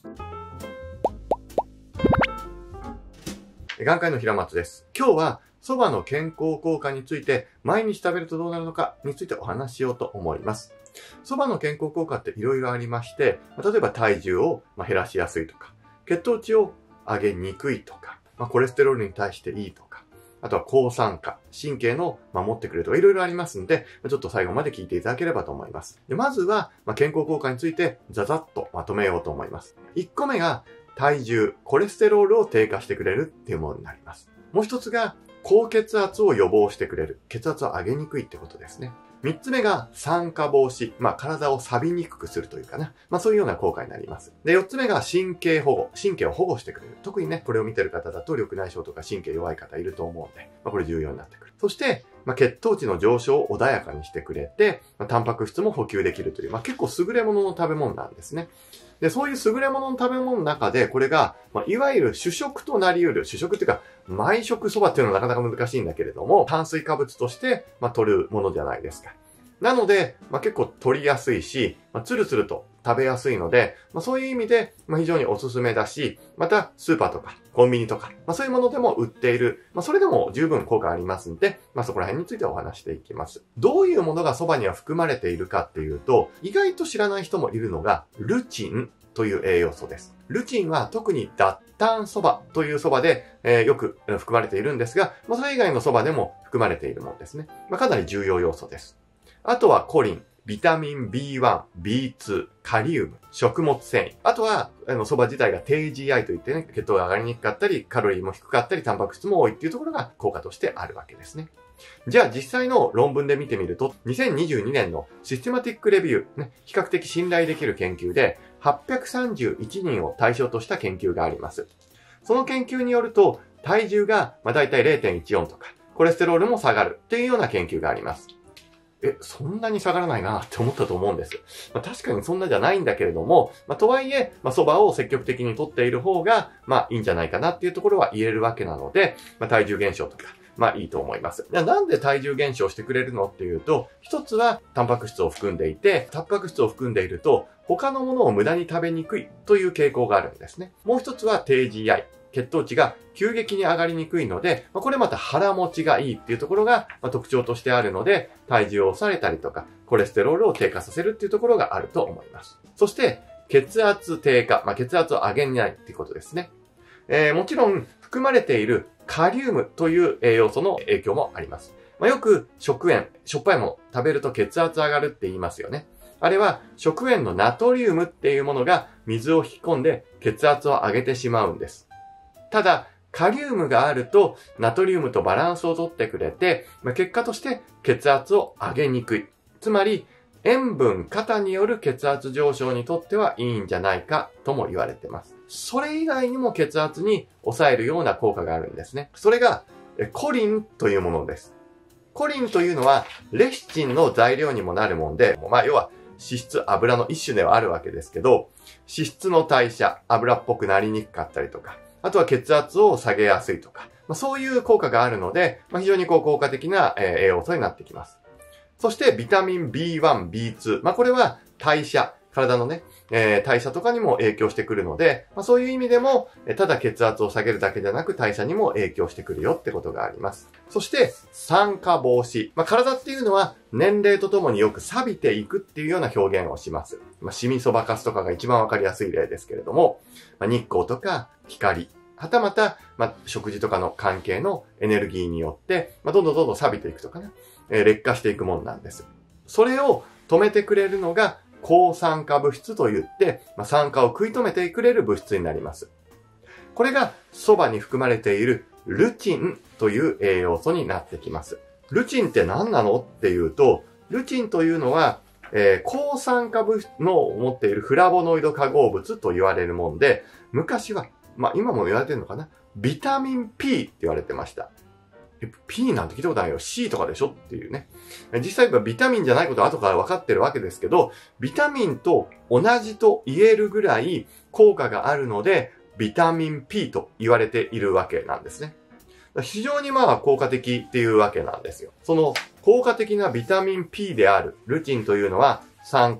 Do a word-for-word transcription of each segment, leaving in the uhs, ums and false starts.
眼科医の平松です。今日は蕎麦の健康効果について、毎日食べるとどうなるのかについてお話ししようと思います。蕎麦の健康効果っていろいろありまして、例えば体重を減らしやすいとか、血糖値を上げにくいとか、コレステロールに対していいとか、あとは抗酸化、神経の守ってくれるとかいろいろありますので、ちょっと最後まで聞いていただければと思います。でまずは、健康効果についてザザッとまとめようと思います。いっこめが体重、コレステロールを低下してくれるっていうものになります。もう一つが高血圧を予防してくれる。血圧を上げにくいってことですね。三つ目が酸化防止。まあ、体を錆びにくくするというかな。まあ、そういうような効果になります。で、四つ目が神経保護。神経を保護してくれる。特にね、これを見てる方だと緑内障とか神経弱い方いると思うんで、まあ、これ重要になってくる。そして、まあ、血糖値の上昇を穏やかにしてくれて、まあ、タンパク質も補給できるという、まあ、結構優れものの食べ物なんですね。で、そういう優れものの食べ物の中で、これが、まあ、いわゆる主食となり得る、主食っていうか、毎食そばっていうのはなかなか難しいんだけれども、炭水化物として、まあ、取るものじゃないですか。なので、まあ、結構取りやすいし、まあ、ツルツルと食べやすいので、まあ、そういう意味で、まあ、非常におすすめだし、またスーパーとかコンビニとか、まあ、そういうものでも売っている、まあ、それでも十分効果ありますので、まあ、そこら辺についてお話していきます。どういうものがそばには含まれているかっていうと、意外と知らない人もいるのが、ルチンという栄養素です。ルチンは特に脱炭そばというそばで、えー、よく含まれているんですが、まあ、それ以外のそばでも含まれているものですね。まあ、かなり重要要素です。あとはコリン、ビタミン ビーワン、ビーツー、カリウム、食物繊維。あとは、あの、蕎麦自体が低 ジーアイ といってね、血糖が上がりにくかったり、カロリーも低かったり、タンパク質も多いっていうところが効果としてあるわけですね。じゃあ実際の論文で見てみると、にせんにじゅうにねんのシステマティックレビュー、ね、比較的信頼できる研究で、はっぴゃくさんじゅういちにんを対象とした研究があります。その研究によると、体重が、まあ、だいたい れいてんいちよん とか、コレステロールも下がるっていうような研究があります。え、そんなに下がらないなって思ったと思うんです。まあ、確かにそんなじゃないんだけれども、まあ、とはいえ、まあ、蕎麦を積極的に取っている方が、まあ、いいんじゃないかなっていうところは言えるわけなので、まあ、体重減少とか、まあ、いいと思います。じゃあなんで体重減少してくれるのっていうと、一つはタンパク質を含んでいて、タンパク質を含んでいると、他のものを無駄に食べにくいという傾向があるんですね。もう一つは低 ジーアイ。血糖値が急激に上がりにくいので、これまた腹持ちがいいっていうところが特徴としてあるので、体重を抑えたりとか、コレステロールを低下させるっていうところがあると思います。そして、血圧低下、まあ、血圧を上げないっていうことですね。えー、もちろん、含まれているカリウムという栄養素の影響もあります。まあ、よく食塩、しょっぱいもの食べると血圧上がるって言いますよね。あれは食塩のナトリウムっていうものが水を引き込んで血圧を上げてしまうんです。ただ、カリウムがあると、ナトリウムとバランスをとってくれて、まあ、結果として血圧を上げにくい。つまり、塩分過多による血圧上昇にとってはいいんじゃないかとも言われています。それ以外にも血圧に抑えるような効果があるんですね。それが、コリンというものです。コリンというのは、レシチンの材料にもなるもんで、まあ、要は、脂質、油の一種ではあるわけですけど、脂質の代謝、油っぽくなりにくかったりとか、あとは血圧を下げやすいとか、まあ、そういう効果があるので、まあ、非常にこう効果的な、えー、栄養素になってきます。そしてビタミン ビーワン、ビーツー。まあ、これは代謝、体のね、えー、代謝とかにも影響してくるので、まあ、そういう意味でも、ただ血圧を下げるだけじゃなく代謝にも影響してくるよってことがあります。そして酸化防止。まあ、体っていうのは年齢とともによく錆びていくっていうような表現をします。まあ、シミそばかすとかが一番わかりやすい例ですけれども、まあ、日光とか光、はたまた、まあ、食事とかの関係のエネルギーによって、まあ、どんどんどんどん錆びていくとかね、えー、劣化していくものなんです。それを止めてくれるのが抗酸化物質といって、まあ、酸化を食い止めてくれる物質になります。これが蕎麦に含まれているルチンという栄養素になってきます。ルチンって何なのっていうと、ルチンというのは、えー、抗酸化物質の持っているフラボノイド化合物と言われるもんで、昔は、まあ今も言われてるのかな、ビタミン P って言われてました。P なんて聞いたことないよ。C とかでしょっていうね。実際ビタミンじゃないことは後から分かってるわけですけど、ビタミンと同じと言えるぐらい効果があるので、ビタミン P と言われているわけなんですね。非常にまあ効果的っていうわけなんですよ。その効果的なビタミン P であるルチンというのは酸化、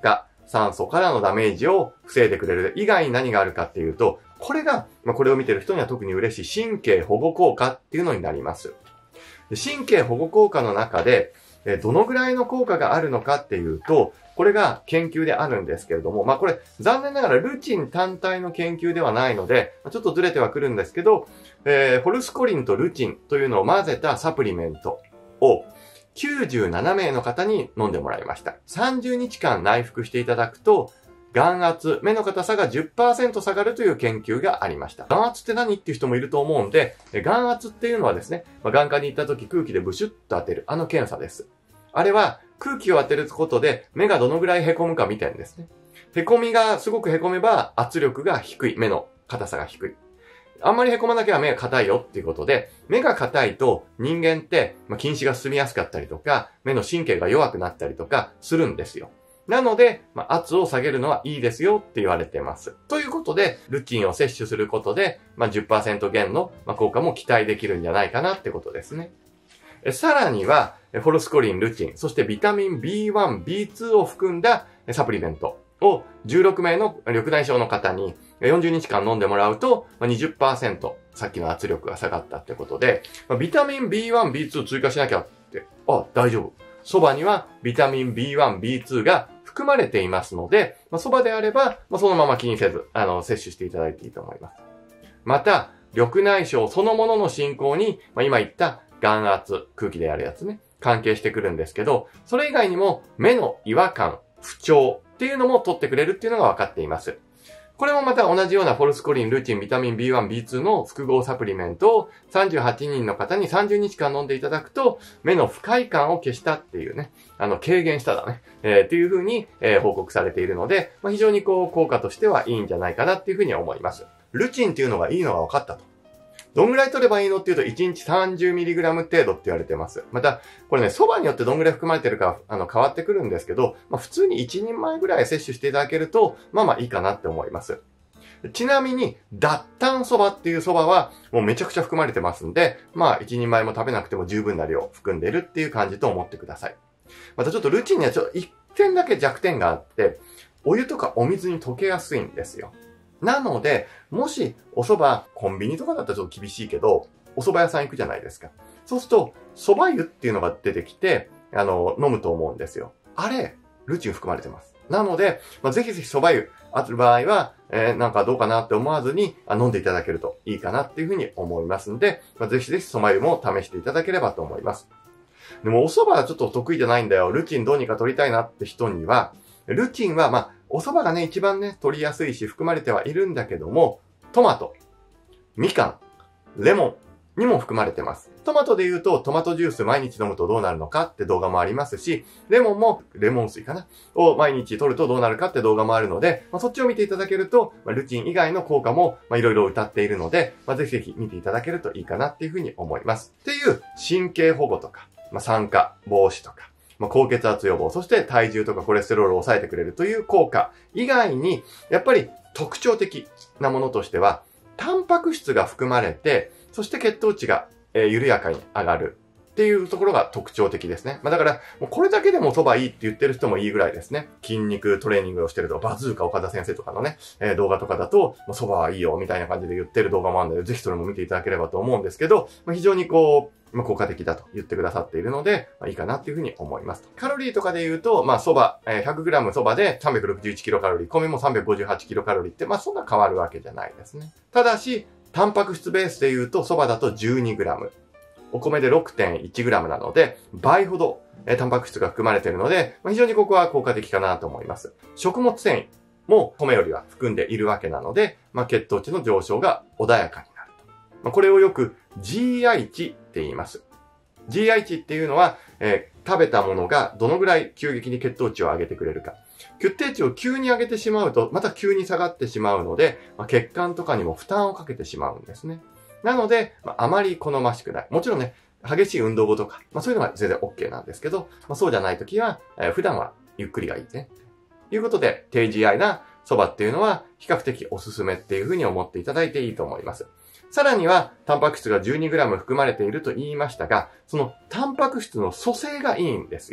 酸素からのダメージを防いでくれる以外に何があるかっていうと、これが、まあ、これを見てる人には特に嬉しい神経保護効果っていうのになります。神経保護効果の中で、どのぐらいの効果があるのかっていうと、これが研究であるんですけれども、まあこれ残念ながらルチン単体の研究ではないので、ちょっとずれてはくるんですけど、えー、ホルスコリンとルチンというのを混ぜたサプリメントをきゅうじゅうななめいの方に飲んでもらいました。さんじゅうにちかん内服していただくと、眼圧、目の硬さが じゅっパーセント 下がるという研究がありました。眼圧って何っていう人もいると思うんで、眼圧っていうのはですね、まあ、眼科に行った時空気でブシュッと当てる、あの検査です。あれは空気を当てることで目がどのぐらい凹むか見てるんですね。凹みがすごく凹めば圧力が低い、目の硬さが低い。あんまり凹まなきゃ目が硬いよっていうことで、目が硬いと人間って、まあ、近視が進みやすかったりとか、目の神経が弱くなったりとかするんですよ。なので、まあ、圧を下げるのはいいですよって言われています。ということで、ルチンを摂取することで、まあ、じゅっパーセント 減の効果も期待できるんじゃないかなってことですね。さらには、ホルスコリン、ルチン、そしてビタミン ビーワン、ビーツー を含んだサプリメントをじゅうろくめいの緑内障の方によんじゅうにちかん飲んでもらうと にじゅっパーセント さっきの圧力が下がったってことで、ビタミン ビーワン、ビーツー 追加しなきゃって、あ、大丈夫。そばにはビタミン ビーワン、ビーツー が含まれていますので、そばであれば、そのまま気にせず、あの、摂取していただいていいと思います。また、緑内障そのものの進行に、まあ、今言った眼圧、空気でやるやつね、関係してくるんですけど、それ以外にも目の違和感、不調っていうのも取ってくれるっていうのが分かっています。これもまた同じようなホルスコリン、ルチン、ビタミン ビーワン、ビーツー の複合サプリメントをさんじゅうはちにんの方にさんじゅうにちかん飲んでいただくと、目の不快感を消したっていうね、あの、軽減しただね、えー、っていうふうに、えー、報告されているので、まあ、非常にこう、効果としてはいいんじゃないかなっていうふうに思います。ルチンっていうのがいいのが分かったと。どんぐらい取ればいいのっていうと、いちにち さんじゅうミリグラム 程度って言われてます。また、これね、蕎麦によってどんぐらい含まれてるか、あの、変わってくるんですけど、まあ、普通にいちにんまえぐらい摂取していただけると、まあまあいいかなって思います。ちなみに、脱炭蕎麦っていう蕎麦は、もうめちゃくちゃ含まれてますんで、まあ、一人前も食べなくても十分な量含んでるっていう感じと思ってください。またちょっとルチンにはちょっと一点だけ弱点があって、お湯とかお水に溶けやすいんですよ。なので、もしお蕎麦、コンビニとかだったらちょっと厳しいけど、お蕎麦屋さん行くじゃないですか。そうすると、蕎麦湯っていうのが出てきて、あの、飲むと思うんですよ。あれ、ルチン含まれてます。なので、まあ、ぜひぜひ蕎麦湯ある場合は、えー、なんかどうかなって思わずにあ飲んでいただけるといいかなっていうふうに思いますんで、まあ、ぜひぜひ蕎麦湯も試していただければと思います。でもお蕎麦はちょっと得意じゃないんだよ。ルチンどうにか取りたいなって人には、ルチンはまあ、お蕎麦がね、一番ね、取りやすいし含まれてはいるんだけども、トマト、みかん、レモンにも含まれてます。トマトで言うと、トマトジュース毎日飲むとどうなるのかって動画もありますし、レモンもレモン水かなを毎日取るとどうなるかって動画もあるので、まあ、そっちを見ていただけると、まあ、ルチン以外の効果もいろいろ謳っているので、まあ、ぜひぜひ見ていただけるといいかなっていうふうに思います。っていう神経保護とか、まあ、酸化防止とか、まあ、高血圧予防、そして体重とかコレステロールを抑えてくれるという効果以外に、やっぱり特徴的なものとしては、タンパク質が含まれて、そして血糖値が、えー、緩やかに上がるっていうところが特徴的ですね。まあ、だから、もうこれだけでも蕎麦いいって言ってる人もいいぐらいですね。筋肉トレーニングをしてると、バズーカ岡田先生とかのね、えー、動画とかだと、蕎麦はいいよみたいな感じで言ってる動画もあるので、ぜひそれも見ていただければと思うんですけど、まあ、非常にこう、まあ、効果的だと言ってくださっているので、まあ、いいかなっていうふうに思います。カロリーとかで言うと、まあ、蕎麦、えー、ひゃくグラム 蕎麦でさんびゃくろくじゅういちキロカロリー、米もさんびゃくごじゅうはちキロカロリーって、まあ、そんな変わるわけじゃないですね。ただし、タンパク質ベースで言うと、蕎麦だと じゅうにグラム。お米で ろくてんいちグラム なので、倍ほど、えー、タンパク質が含まれているので、まあ、非常にここは効果的かなと思います。食物繊維も米よりは含んでいるわけなので、まあ、血糖値の上昇が穏やかになると。まあ、これをよく ジーアイ 値って言います。ジーアイ 値っていうのは、えー、食べたものがどのぐらい急激に血糖値を上げてくれるか。血糖値を急に上げてしまうと、また急に下がってしまうので、まあ、血管とかにも負担をかけてしまうんですね。なので、まあ、あまり好ましくない。もちろんね、激しい運動後とか、まあ、そういうのは全然 OK なんですけど、まあ、そうじゃないときは、えー、普段はゆっくりがいいね。ということで、低 ジーアイ な蕎麦っていうのは比較的おすすめっていうふうに思っていただいていいと思います。さらには、タンパク質が じゅうにグラム 含まれていると言いましたが、そのタンパク質の組成がいいんですよ。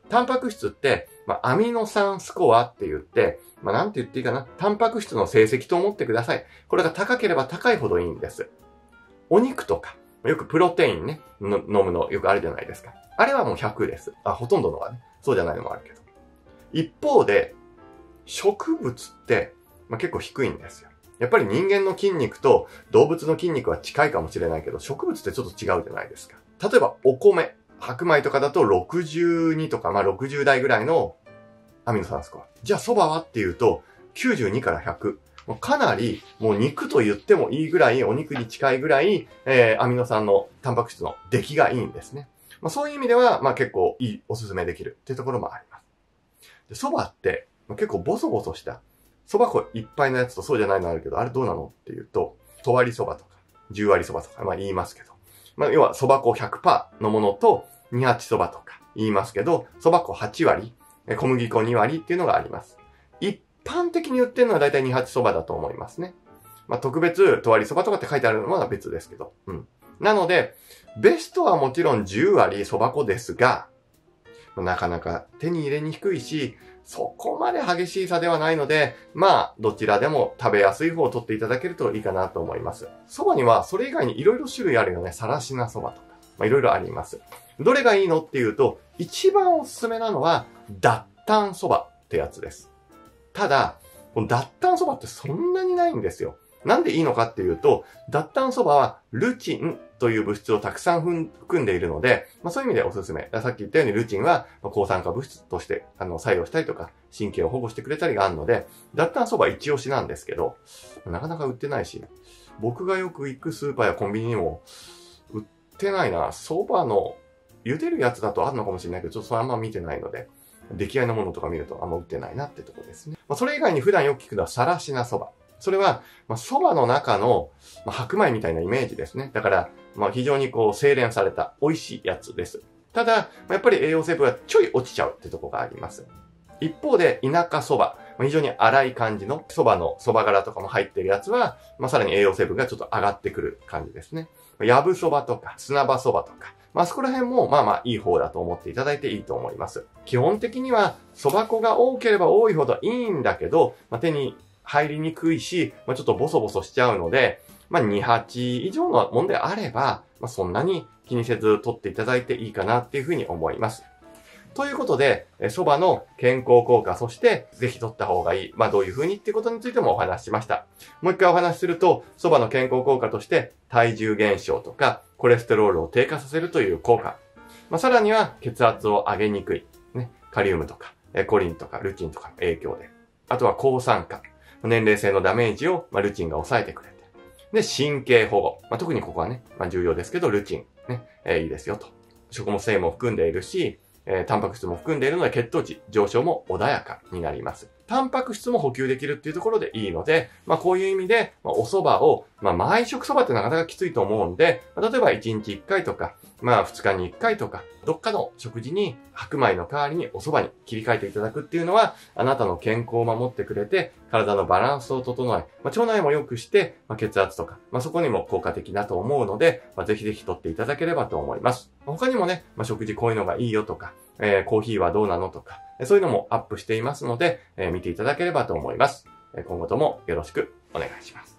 タンパク質って、まあ、アミノ酸スコアって言って、まあ、なんて言っていいかな。タンパク質の成績と思ってください。これが高ければ高いほどいいんです。お肉とか、よくプロテインね、の飲むのよくあるじゃないですか。あれはもうひゃくです。あ、ほとんどのがね。そうじゃないのもあるけど。一方で、植物って、まあ、結構低いんですよ。やっぱり人間の筋肉と動物の筋肉は近いかもしれないけど、植物ってちょっと違うじゃないですか。例えばお米、白米とかだとろくじゅうにとか、まあろくじゅう代ぐらいのアミノ酸スコア。じゃあ蕎麦はっていうと、きゅうじゅうにからひゃく。もうかなり、もう肉と言ってもいいぐらい、お肉に近いぐらい、えー、アミノ酸のタンパク質の出来がいいんですね。まあそういう意味では、まあ結構いい、おすすめできるっていうところもあります。で、蕎麦って、まあ、結構ボソボソした、蕎麦粉いっぱいのやつとそうじゃないのあるけど、あれどうなのっていうと、と割り蕎麦とか、じゅう割り蕎麦とか、まあ言いますけど。まあ要は蕎麦粉 ひゃくパーセント のものと、にはち蕎麦とか言いますけど、蕎麦粉はち割、小麦粉に割っていうのがあります。一般的に売ってるのはだいたいにはち蕎麦だと思いますね。まあ特別、と割り蕎麦とかって書いてあるのは別ですけど。うん。なので、ベストはもちろんじゅう割蕎麦粉ですが、なかなか手に入れにくいし、そこまで激しい差ではないので、まあ、どちらでも食べやすい方を取っていただけるといいかなと思います。蕎麦にはそれ以外にいろいろ種類あるよね。さらしな蕎麦とか。まあいろいろあります。どれがいいのっていうと、一番おすすめなのは、脱炭蕎麦ってやつです。ただ、この脱炭蕎麦ってそんなにないんですよ。なんでいいのかっていうと、脱炭蕎麦はルチンという物質をたくさん含んでいるので、まあそういう意味でおすすめ。さっき言ったようにルチンは抗酸化物質としてあの作用したりとか、神経を保護してくれたりがあるので、脱炭蕎麦一押しなんですけど、なかなか売ってないし、僕がよく行くスーパーやコンビニにも売ってないな。蕎麦の茹でるやつだとあるのかもしれないけど、ちょっとそれあんま見てないので、出来合いのものとか見るとあんま売ってないなってところですね。まあそれ以外に普段よく聞くのはさらしな蕎麦。それは、まあ、蕎麦の中の、まあ、白米みたいなイメージですね。だから、まあ、非常にこう、精錬された美味しいやつです。ただ、まあ、やっぱり栄養成分がちょい落ちちゃうってとこがあります。一方で、田舎蕎麦。まあ、非常に粗い感じの蕎麦の蕎麦殻とかも入ってるやつは、まあ、さらに栄養成分がちょっと上がってくる感じですね。やぶ蕎麦とか、砂場蕎麦とか。まあ、そこら辺も、まあまあ、いい方だと思っていただいていいと思います。基本的には、蕎麦粉が多ければ多いほどいいんだけど、まあ、手に入りにくいし、まあ、ちょっとボソボソしちゃうので、まあ、に、はち以上のもんであれば、まあ、そんなに気にせず取っていただいていいかなっていうふうに思います。ということで、蕎麦の健康効果、そしてぜひ取った方がいい。まあ、どういうふうにっていうことについてもお話ししました。もう一回お話しすると、蕎麦の健康効果として体重減少とか、コレステロールを低下させるという効果。まあ、さらには血圧を上げにくい。ね、カリウムとか、コリンとかルチンとかの影響で。あとは抗酸化。年齢性のダメージを、まあ、ルチンが抑えてくれて。で、神経保護。まあ、特にここはね、まあ、重要ですけど、ルチン。ね、えー、いいですよと。食物繊維も含んでいるし、えー、タンパク質も含んでいるので血糖値上昇も穏やかになります。タンパク質も補給できるっていうところでいいので、まあこういう意味で、まあ、お蕎麦を、まあ毎食蕎麦ってなかなかきついと思うんで、まあ、例えばいちにちいっかいとか、まあふつかにいっかいとか、どっかの食事に白米の代わりにお蕎麦に切り替えていただくっていうのは、あなたの健康を守ってくれて、体のバランスを整え、まあ、腸内も良くして、まあ、血圧とか、まあそこにも効果的だと思うので、まあ、ぜひぜひ取っていただければと思います。他にもね、まあ、食事こういうのがいいよとか、えー、コーヒーはどうなのとか、そういうのもアップしていますので、えー、見ていただければと思います。今後ともよろしくお願いします。